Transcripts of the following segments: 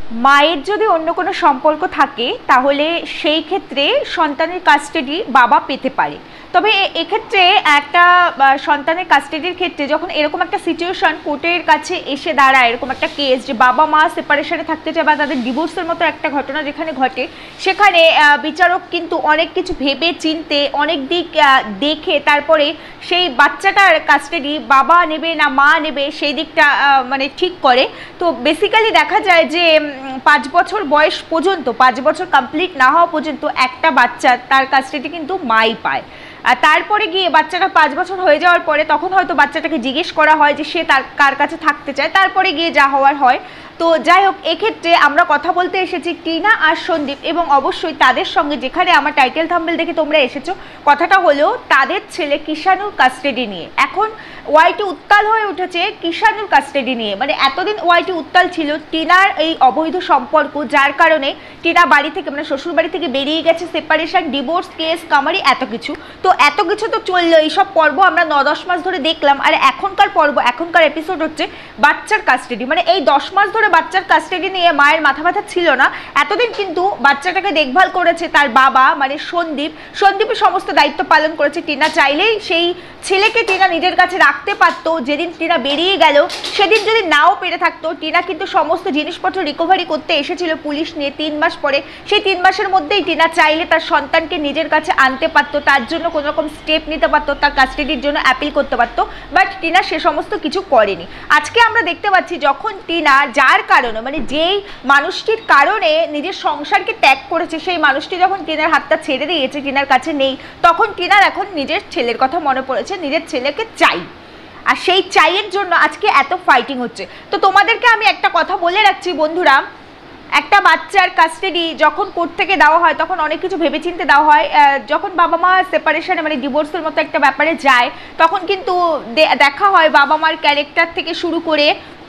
মায়ের যদি অন্য কোনো সম্পর্ক থাকে তাহলে সেই ক্ষেত্রে সন্তানের কাস্টাডি বাবা পেতে পারে। তবে এক্ষেত্রে একটা সন্তানের কাস্টাডির ক্ষেত্রে যখন এরকম একটা সিচুয়েশন কোর্টের কাছে এসে দাঁড়ায়, এরকম একটা কেস যে বাবা মা সেপারেশনে থাকতে চায় বা তাদের ডিভোর্সের মতো একটা ঘটনা যেখানে ঘটে, সেখানে বিচারক কিন্তু অনেক কিছু ভেবে চিনতে অনেক দিক দেখে তারপরে সেই বাচ্চাটার কাস্টাডি বাবা নেবে না মা নেবে সেই দিকটা মানে ঠিক করে। তো বেসিক্যালি দেখা যায় যে 5 বছর বয়স পর্যন্ত, 5 বছর কমপ্লিট না হওয়া পর্যন্ত একটা বাচ্চা তার কাস্টাডি কিন্তু মাই পায়। আর তারপরে গিয়ে বাচ্চাটা 5 বছর হয়ে যাওয়ার পরে তখন হয়তো বাচ্চাটাকে জিজ্ঞেস করা হয় যে সে তার কার কাছে থাকতে চায়, তারপরে গিয়ে যা হওয়ার হয়। তো যাই হোক, এক্ষেত্রে আমরা কথা বলতে এসেছি টিনা আর সন্দীপ এবং অবশ্যই তাদের সঙ্গে, যেখানে আমার টাইটেল থাম্বনেল দেখে তোমরা এসেছো, কথাটা হলো তাদের ছেলে কিষাণুর কাস্টাডি নিয়ে। এখন ওয়াইটি উত্তাল হয়ে উঠেছে কিষাণুর কাস্টাডি নিয়ে। মানে এতদিন ওয়াইটি উত্তাল ছিল টিনার এই অবৈধ সম্পর্ক, যার কারণে টিনা বাড়ি থেকে মানে শ্বশুর বাড়ি থেকে বেরিয়ে গেছে, সেপারেশন, ডিভোর্স কেস, কামারি, এত কিছু। তো এত কিছু তো চললো, এইসব পর্ব আমরা 9-10 মাস ধরে দেখলাম। আর এখনকার পর্ব, এখনকার এপিসোড হচ্ছে বাচ্চার কাস্টাডি। মানে এই 10 মাস ধরে বাচ্চার কাস্টাডি নিয়ে মায়ের মাথা ব্যথা ছিল না। এতদিন কিন্তু বাচ্চাটাকে দেখভাল করেছে তার বাবা মানে সন্দীপ। সন্দীপের সমস্ত দায়িত্ব পালন করেছে। টিনা চাইলেই সেই ছেলেকে টিনা নিজের কাছে রাখতে পারতো। যেদিন টিনা বেরিয়ে গেল সেদিন যদি নাও পেরে থাকতো, টিনা কিন্তু সমস্ত জিনিসপত্র রিকভারি করতে এসেছিল পুলিশ নিয়ে 3 মাস পরে। সেই 3 মাসের মধ্যেই টিনা চাইলে তার সন্তানকে নিজের কাছে আনতে পারতো, তার জন্য কোনো রকম স্টেপ নিতে পারতো, তার কাস্টাডির জন্য অ্যাপিল করতে পারতো। বাট টিনা সে সমস্ত কিছু করেনি। আজকে আমরা দেখতে পাচ্ছি যখন টিনা, যার কারণে মানে যেই মানুষটির কারণে নিজের সংসারকে ত্যাগ করেছে, সেই মানুষটি যখন টিনার হাতটা ছেড়ে দিয়েছে, টিনার কাছে নেই, তখন টিনার এখন নিজের ছেলের কথা মনে পড়েছে, নিজের ছেলেকে চাই। আর সেই চাইয়ের জন্য আজকে এত ফাইটিং হচ্ছে। তো তোমাদেরকে আমি একটা কথা বলে রাখছি বন্ধুরা, একটা বাচ্চার কাস্টাডি যখন কোর্ট থেকে দেওয়া হয় তখন অনেক কিছু ভেবেচিন্তে দেওয়া হয়। যখন বাবা মা সেপারেশনে মানে ডিভোর্সের মতো একটা ব্যাপারে যায়, তখন কিন্তু দেখা হয় বাবা মার ক্যারেক্টার থেকে শুরু করে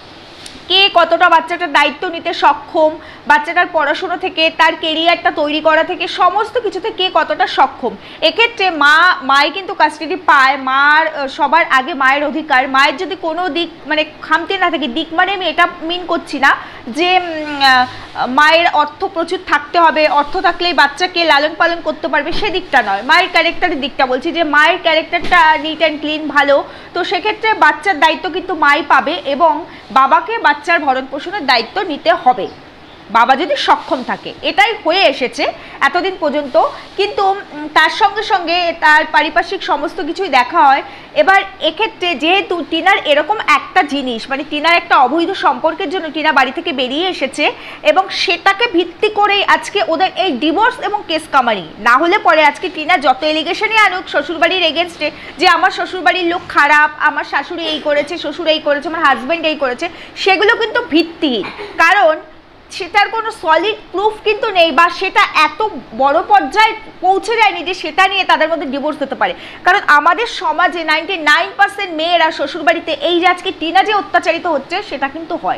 কে কতটা বাচ্চাটার দায়িত্ব নিতে সক্ষম, বাচ্চাটার পড়াশুনো থেকে তার কেরিয়ারটা তৈরি করা থেকে সমস্ত কিছুতে কে কতটা সক্ষম। এক্ষেত্রে মাই কিন্তু কাস্টাডি পায়। মার সবার আগে মায়ের অধিকার। মায়ের যদি কোনো দিক মানে খামতি না থাকে, দিক মানে আমি এটা মিন করছি না যে মায়ের অর্থ প্রচুর থাকতে হবে, অর্থ থাকলেই বাচ্চাকে লালন পালন করতে পারবে, সেদিকটা নয়, মায়ের ক্যারেক্টারের দিকটা বলছি, যে মায়ের ক্যারেক্টারটা নিট অ্যান্ড ক্লিন ভালো। তো সেক্ষেত্রে বাচ্চার দায়িত্ব কিন্তু মাই পাবে এবং বাবাকে বাচ্চার ভরণ পোষণের দায়িত্ব নিতে হবে বাবা যদি সক্ষম থাকে। এটাই হয়ে এসেছে এতদিন পর্যন্ত। কিন্তু তার সঙ্গে সঙ্গে তার পারিপার্শ্বিক সমস্ত কিছুই দেখা হয়। এবার এক্ষেত্রে যেহেতু টিনার এরকম একটা জিনিস মানে টিনার একটা অবৈধ সম্পর্কের জন্য টিনা বাড়ি থেকে বেরিয়ে এসেছে এবং সেটাকে ভিত্তি করেই আজকে ওদের এই ডিভোর্স এবং কেস কামারি। না হলে পরে আজকে টিনা যত এলিগেশনই আনুক শ্বশুরবাড়ির এগেনস্টে, যে আমার শ্বশুরবাড়ির লোক খারাপ, আমার শাশুড়ি এই করেছে, শ্বশুর এই করেছে, আমার হাজব্যান্ড এই করেছে, সেগুলো কিন্তু ভিত্তিহীন। কারণ সেটার কোনো সলিড প্রুফ কিন্তু নেই বা সেটা এত বড় পর্যায়ে পৌঁছে যায়নি যে সেটা নিয়ে তাদের মধ্যে ডিভোর্স হতে পারে। কারণ আমাদের সমাজে 99% মেয়েরা শ্বশুরবাড়িতে এই যে আজকে টিনা যে অত্যাচারিত হচ্ছে সেটা কিন্তু হয়,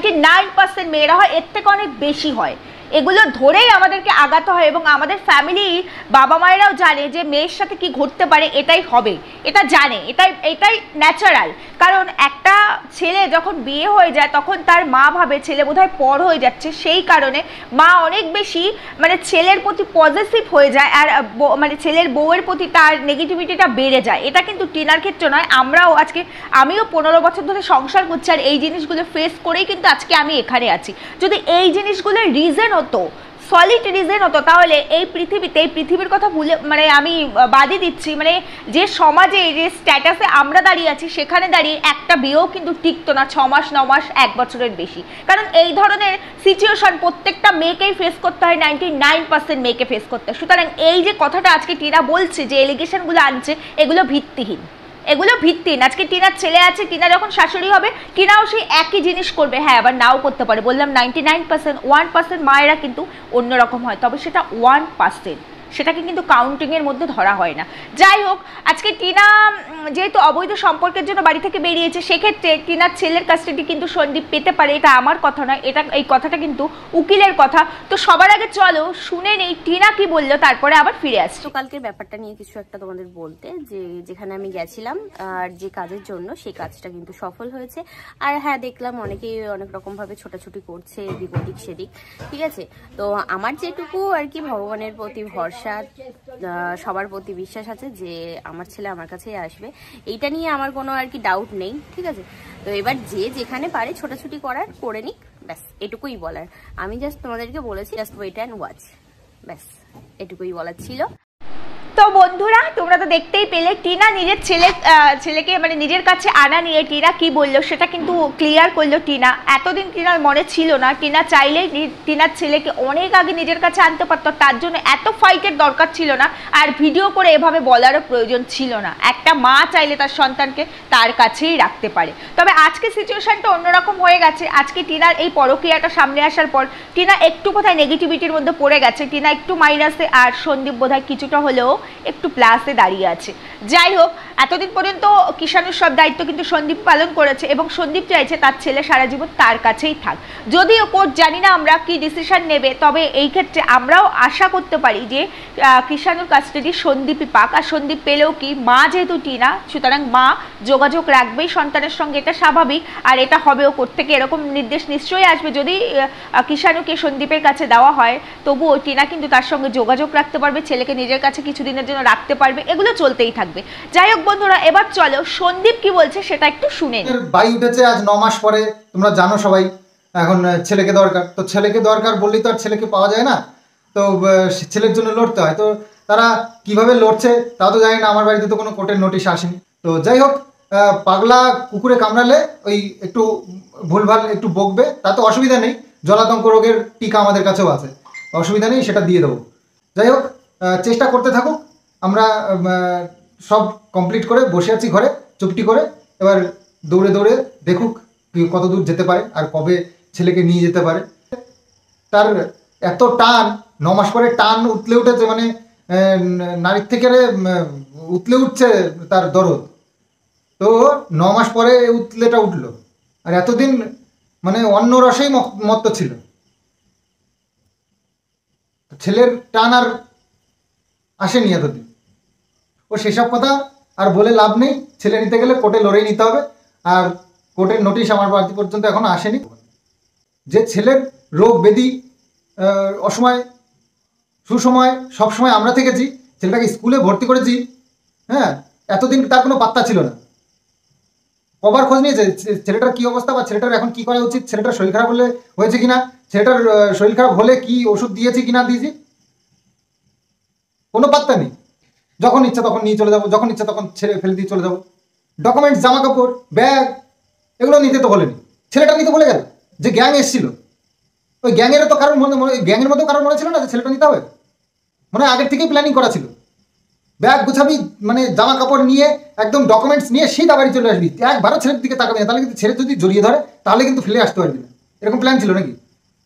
99% মেয়েরা হয়, এর থেকে অনেক বেশি হয়। এগুলো ধরেই আমাদেরকে আগাতে হয় এবং আমাদের ফ্যামিলির বাবা মায়েরাও জানে যে মেয়ের সাথে কি ঘটতে পারে, এটাই হবে, এটা জানে, এটাই ন্যাচারাল। কারণ একটা ছেলে যখন বিয়ে হয়ে যায় তখন তার মা ভাবে ছেলে বোধহয় পর হয়ে যাচ্ছে, সেই কারণে মা অনেক বেশি মানে ছেলের প্রতি পজিটিভ হয়ে যায় আর মানে ছেলের বউয়ের প্রতি তার নেগেটিভিটিটা বেড়ে যায়। এটা কিন্তু টিনার ক্ষেত্রে নয়। আমরাও আজকে, আমিও 15 বছর ধরে সংসার করছি আর এই জিনিসগুলো ফেস করেই কিন্তু আজকে আমি এখানে আছি। যদি এই জিনিসগুলোর রিজন হতো, সলিড রিজন হতো, তাহলে এই পৃথিবীর কথা ভুলে মানে আমি বাদই দিচ্ছি, মানে যে সমাজে যে স্ট্যাটাসে আমরা দাঁড়িয়ে আছি সেখানে দাঁড়িয়ে একটা বিয়েও কিন্তু টিকতো না 6 মাস 9 মাস 1 বছরের বেশি। কারণ এই ধরনের সিচুয়েশন প্রত্যেকটা মেয়েকেই ফেস করতে হয়, 99% মেয়েকে ফেস করতে হয়। সুতরাং এই যে কথাটা আজকে টিনা বলছে, যে এলিগেশনগুলো আনছে, এগুলো ভিত্তিহীন, এগুলো ভিত্তিহীন। আজকে টিনার ছেলে আছে, টিনা যখন শাশুড়ি হবে টিনাও সেই একই জিনিস করবে। হ্যাঁ, আবার নাও করতে পারে, বললাম 99%, 1% মায়েরা কিন্তু অন্যরকম হয়, তবে সেটা 1%। সেটাকে কিন্তু কাউন্টিংয়ের মধ্যে ধরা হয় না। যাই হোক, আজকে টিনা যেহেতু অবৈধ সম্পর্কের জন্য বাড়ি থেকে বেরিয়েছে, সেক্ষেত্রে টিনার ছেলের কাস্টাডি কিন্তু সন্দীপ পেতে পারে। এটা আমার কথা নয়, এই কথাটা কিন্তু উকিলের কথা। তো সবার আগে চলো শুনে নেই টিনা কি বললো, তারপরে আবার ফিরে আসছি। তো কালকের ব্যাপারটা নিয়ে কিছু একটা তোমাদের বলতে, যে যেখানে আমি গেছিলাম আর যে কাজের জন্য, সেই কাজটা কিন্তু সফল হয়েছে। আর হ্যাঁ, দেখলাম অনেকেই অনেক রকম ভাবে ছোটাছুটি করছে এদিক ওদিক সেদিক, ঠিক আছে। তো আমার যেটুকু আর কি ভগবানের প্রতি ভরসা, সবার প্রতি বিশ্বাস আছে যে আমার ছেলে আমার কাছেই আসবে, এইটা নিয়ে আমার কোনো আর কি ডাউট নেই, ঠিক আছে। তো এবার যে যেখানে পারে ছোটাছুটি করার করে নিক, ব্যাস এটুকুই বলার। আমি জাস্ট তোমাদেরকে বলেছি জাস্ট ওয়েট অ্যান্ড ওয়াচ, ব্যাস এটুকুই বলার ছিল। তো বন্ধুরা, তোমরা তো দেখতেই পেলে টিনা নিজের ছেলেকে মানে নিজের কাছে আনা নিয়ে টিনা কি বললো সেটা কিন্তু ক্লিয়ার করলো টিনা। এতদিন টিনার মনে ছিল না, টিনা চাইলেই টিনার ছেলেকে অনেক আগে নিজের কাছে আনতে পারতো, তার জন্য এত ফাইটের দরকার ছিল না, আর ভিডিও করে এভাবে বলারও প্রয়োজন ছিল না। একটা মা চাইলে তার সন্তানকে তার কাছেই রাখতে পারে। তবে আজকে সিচুয়েশনটা অন্যরকম হয়ে গেছে। আজকে টিনার এই পরকীয়াটা সামনে আসার পর টিনা একটু কোথায় নেগেটিভিটির মধ্যে পড়ে গেছে, টিনা একটু মাইনাসে, আর সন্দীপ বোধহয় কিছুটা হলেও একটু প্লাসে দাঁড়িয়ে আছে। যাই হোক, এতদিন পর্যন্ত কিষাণুর সব দায়িত্ব কিন্তু সন্দীপ পালন করেছে, এবং সন্দীপ চাইছে তার ছেলে সারা জীবন তার কাছেই থাক। যদিও কোর্ট জানি না আমরা কি ডিসিশন নেবে, তবে এই ক্ষেত্রে আমরাও আশা করতে পারি যে কিষাণুর কাস্টাডি সন্দীপই পাক। আর সন্দীপ পেলেও কি, মা যেহেতু টিনা, সুতরাং মা যোগাযোগ রাখবেই সন্তানের সঙ্গে, এটা স্বাভাবিক। আর এটা হবেও, কোর্ট থেকে এরকম নির্দেশ নিশ্চয়ই আসবে। যদি কিষাণুকে সন্দীপের কাছে দেওয়া হয়, তবুও টিনা কিন্তু তার সঙ্গে যোগাযোগ রাখতে পারবে, ছেলেকে নিজের কাছে কিছুদিনের জন্য রাখতে পারবে, এগুলো চলতেই থাকবে। যাই হোক বন্ধুরা, এবার চলো সন্দীপ কি বলছে সেটা একটু শুনে নিই। বাই উঠেছে আজ 9 মাস পরে, তোমরা জানো সবাই। এখন ছেলেকে দরকার, তো ছেলেকে দরকার বললেই তো আর ছেলেকে পাওয়া যায় না, তো ছেলের জন্য লড়তে হয়। তো তারা কিভাবে লড়ছে তাও তো জানি না, আমার বাড়িতে তো কোনো কোর্টের নোটিশ আসেনি। তো যাই হোক, পাগলা কুকুরে কামড়ালে ওই একটু ভুলভাল একটু বকবে, তা তো অসুবিধা নেই। জলাতঙ্ক রোগের টিকা আমাদের কাছেও আছে, অসুবিধা নেই, সেটা দিয়ে দেবো। যাই হোক, চেষ্টা করতে থাকুক। আমরা সব কমপ্লিট করে বসে আছি ঘরে চুপটি করে। এবার দৌড়ে দৌড়ে দেখুক কত দূর যেতে পারে আর কবে ছেলেকে নিয়ে যেতে পারে। তার এত টান, 9 মাস পরে টান উতলে উঠেছে, মানে নারীর থেকে উতলে উঠছে তার দরদ। তো 9 মাস পরে উতলেটা উঠলো, আর এতদিন মানে অন্য রসেই মত্ত ছিল। ছেলের টান আর আসেনি এতদিন। ও সেসব কথা আর বলে লাভ নেই। ছেলে নিতে গেলে কোর্টে লড়াই নিতে হবে, আর কোর্টের নোটিশ আমার বাড়ি পর্যন্ত এখনো আসেনি। যে ছেলের রোগ ব্যাধি অসময় সুসময় সবসময় আমরা থেকেছি, ছেলেটাকে স্কুলে ভর্তি করেছি, হ্যাঁ, এতদিন তার কোনো পাত্তা ছিল না। কবার খোঁজ নিয়েছে ছেলেটার কী অবস্থা, বা ছেলেটার এখন কী করা উচিত, ছেলেটার শরীর খারাপ হলে হয়েছে কিনা, ছেলেটার শরীর খারাপ হলে কি ওষুধ দিয়েছি কিনা দিয়েছি, কোনো পাত্তা নেই। যখন ইচ্ছা তখন নিয়ে চলে যাবো, যখন ইচ্ছা তখন ছেড়ে ফেলে দিয়ে চলে যাবো। ডকুমেন্টস, জামা কাপড়, ব্যাগ, এগুলো নিতে তো বলেনি, ছেলেটা নিতে বলে গেল। যে গ্যাং এসেছিল, ওই গ্যাংয়েরও তো কারোর গ্যাংয়ের মধ্যেও কারোর মনে ছিল না যে ছেলেটা নিতে হবে, মানে আগের থেকেই প্ল্যানিং করা ছিল। ব্যাগ গুছাবি, মানে জামা কাপড় নিয়ে একদম ডকুমেন্টস নিয়ে সিধা বাড়ি চলে আসবি, একবারও ছেলের দিকে তাকাবি না, তাহলে কিন্তু ছেলে যদি জড়িয়ে ধরে তাহলে কিন্তু ফেলে আসতে পারবি না। এরকম প্ল্যান ছিল নাকি?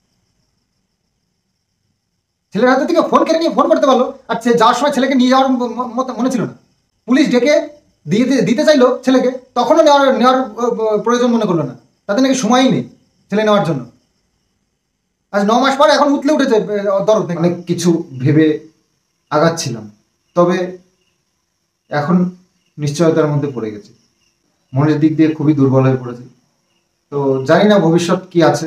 ছেলের হাতে থেকে ফোন কেড়ে নিয়ে ফোন করতে পারলো, আর যাওয়ার সময় ছেলেকে নিয়ে যাওয়ার মনে ছিল না। পুলিশ ডেকে দিতে চাইলো ছেলেকে, তখনও নেওয়ার প্রয়োজন মনে করলো না, তাদের নাকি সময়ই নেই ছেলে নেওয়ার জন্য। আজ 9 মাস পর এখন উতলে উঠেছে দরদ। অনেক কিছু ভেবে আগাচ্ছিলাম, তবে এখন নিশ্চয়তার মধ্যে পড়ে গেছি। মনের দিক দিয়ে খুবই দুর্বল হয়ে পড়েছি। তো জানি না ভবিষ্যৎ কি আছে।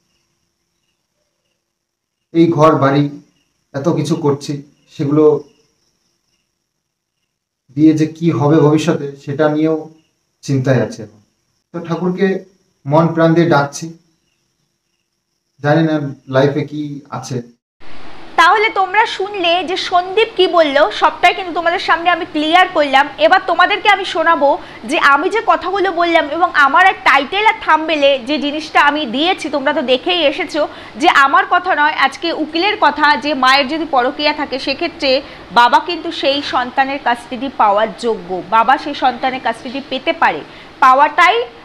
এই ঘর বাড়ি এত কিছু করছি, সেগুলো দিয়ে যে কি হবে ভবিষ্যতে সেটা নিয়েও চিন্তায় আছে এখন। তো ঠাকুরকে মন প্রাণ দিয়ে ডাকছি, জানি না লাইফে কি আছে। তাহলে তোমরা শুনলে যে সন্দীপ কি বললো, সবটাই কিন্তু তোমাদের সামনে আমি ক্লিয়ার করলাম। এবার তোমাদেরকে আমি শোনাবো যে আমি যে কথাগুলো বললাম, এবং আমার এক টাইটেল আর থাম্বনেলে যে জিনিসটা আমি দিয়েছি, তোমরা তো দেখেই এসেছো যে আমার কথা নয়, আজকে উকিলের কথা, যে মায়ের যদি পরকীয়া থাকে সেক্ষেত্রে বাবা কিন্তু সেই সন্তানের কাস্টাডি পাওয়ার যোগ্য, বাবা সেই সন্তানের কাস্টাডি পেতে পারে। পাওয়াটাই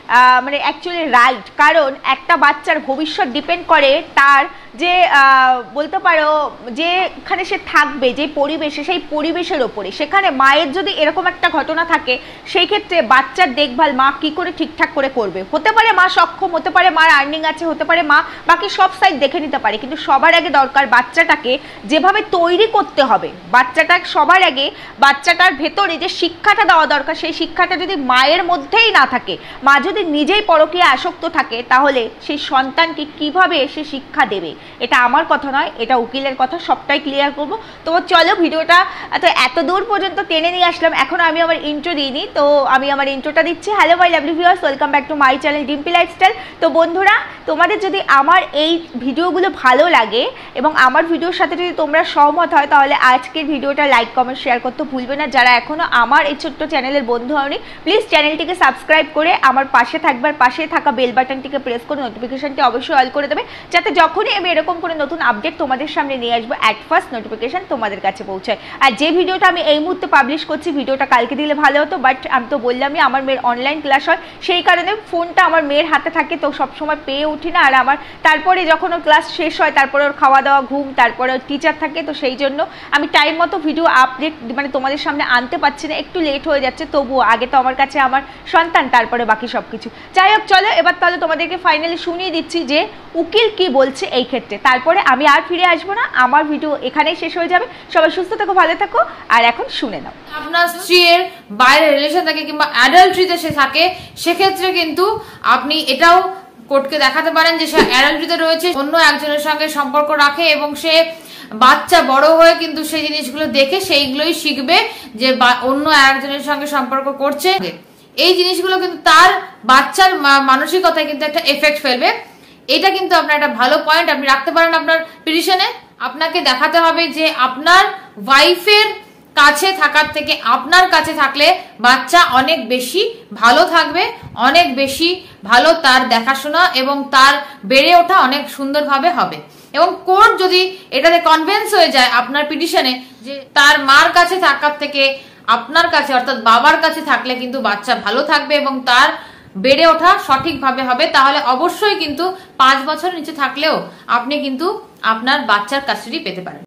মানে অ্যাকচুয়ালি রাইট, কারণ একটা বাচ্চার ভবিষ্যৎ ডিপেন্ড করে তার যে বলতে পারো যেখানে সে থাকবে, যে পরিবেশে, সেই পরিবেশের ওপরে। সেখানে মায়ের যদি এরকম একটা ঘটনা থাকে, সেই ক্ষেত্রে বাচ্চার দেখভাল মা কি করে ঠিকঠাক করে করবে। হতে পারে মা সক্ষম, হতে পারে মার আর্নিং আছে, হতে পারে মা বাকি সব সাইড দেখে নিতে পারে, কিন্তু সবার আগে দরকার বাচ্চাটাকে যেভাবে তৈরি করতে হবে, বাচ্চাটা সবার আগে বাচ্চাটার ভেতরে যে শিক্ষাটা দেওয়া দরকার, সেই শিক্ষাটা যদি মায়ের মধ্যেই না থাকে, মা যদি নিজেই পরকীয়া আসক্ত থাকে, তাহলে সেই সন্তানকে কিভাবে সে শিক্ষা দেবে। এটা আমার কথা নয়, এটা উকিলের কথা, সবটাই ক্লিয়ার করবো। তো চলো ভিডিওটা এত দূর পর্যন্ত টেনে নিয়ে আসলাম, এখন আমি আমার ইন্ট্রো দিইনি, তো আমি আমার ইন্ট্রোটা দিচ্ছি। Hello my lovely viewers, welcome back to my channel Dimpi lifestyle. তো বন্ধুরা, তোমাদের যদি আমার এই ভিডিওগুলো ভালো লাগে এবং আমার ভিডিওর সাথে যদি তোমরা সহমত হয়, তাহলে আজকের ভিডিওটা লাইক কমেন্ট শেয়ার করতে ভুলবে না। যারা এখনও আমার এই ছোট্ট চ্যানেলের বন্ধু হয়নি, প্লিজ চ্যানেলটিকে সাবস্ক্রাইব করে আমার পাশে থাকবার, পাশে থাকা বেল বাটনটিকে প্রেস করে নোটিফিকেশনটি অবশ্যই অল করে দেবে, যাতে যখনই আমি এরকম করে নতুন আপডেট তোমাদের সামনে নিয়ে আসবো, অ্যাট ফার্স্ট নোটিফিকেশন তোমাদের কাছে পৌঁছায়। আর যে ভিডিওটা আমি এই মুহূর্তে পাবলিশ করছি, ভিডিওটা কালকে দিলে ভালো হতো, বাট আমি তো বললামই আমার মেয়ের অনলাইন ক্লাস হয়, সেই কারণে ফোনটা আমার মেয়ের হাতে থাকে, তো সবসময় পেয়ে উঠি না। আর আমার তারপরে যখন ওর ক্লাস শেষ হয়, তারপরে ওর খাওয়া দাওয়া, ঘুম, তারপরে ওর টিচার থাকে, তো সেই জন্য আমি টাইম মতো ভিডিও আপডেট মানে তোমাদের সামনে আনতে পারছি না, একটু লেট হয়ে যাচ্ছে। তবুও আগে তো আমার কাছে আমার সন্তান, তারপরে বাকি সব কিছু। যাই হোক, চলো এবার তাহলে তোমাদেরকে ফাইনালি শুনিয়ে দিচ্ছি যে উকিল কি বলছে এই ক্ষেত্রে, তারপরে আমি আর ফিরে আসবো না, আমার ভিডিও এখানেই শেষ হয়ে যাবে। সবাই সুস্থ থাকো, ভালো থাকো, আর এখন শুনে নাও। আপনার স্ত্রীর বাইরে রিলেশন থাকে কিংবা অ্যাডাল্ট্রিতে সে থাকে, সেক্ষেত্রে কিন্তু আপনি এটাও কোর্টকে দেখাতে পারেন যে সে অ্যাডাল্ট্রিতে রয়েছে, অন্য একজনের সঙ্গে সম্পর্ক রাখে এবং সে বাচ্চা বড় হয়ে কিন্তু সেই জিনিসগুলো দেখে সেইগুলোই শিখবে যে অন্য একজনের সঙ্গে সম্পর্ক করছে। এই জিনিসগুলো কিন্তু তার বাচ্চার মানসিকতায় কিন্তু একটা এফেক্ট ফেলবে। এটা কিন্তু আপনার একটা ভালো পয়েন্ট আপনি রাখতে পারেন আপনার পিটিশনে। আপনাকে দেখাতে হবে যে আপনার ওয়াইফের কাছে থাকার থেকে আপনার কাছে থাকলে বাচ্চা অনেক বেশি ভালো থাকবে, অনেক বেশি ভালো তার দেখাশোনা এবং তার বেড়ে ওঠা অনেক সুন্দরভাবে হবে। এবং কোর্ট যদি এটাতে কনভিন্স হয়ে যায় আপনার পিটিশনে যে তার মার কাছে থাকার থেকে আপনার কাছে অর্থাৎ বাবার কাছে থাকলে কিন্তু বাচ্চা ভালো থাকবে এবং তার বেড়ে ওঠা সঠিকভাবে হবে, তাহলে অবশ্যই কিন্তু 5 বছর নিচে থাকলেও আপনি কিন্তু আপনার বাচ্চার কাস্টাডি পেতে পারেন।